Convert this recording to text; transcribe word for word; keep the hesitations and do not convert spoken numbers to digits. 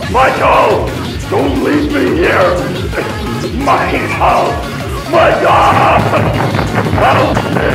Michael! Don't leave me here! My house! My God! Help me!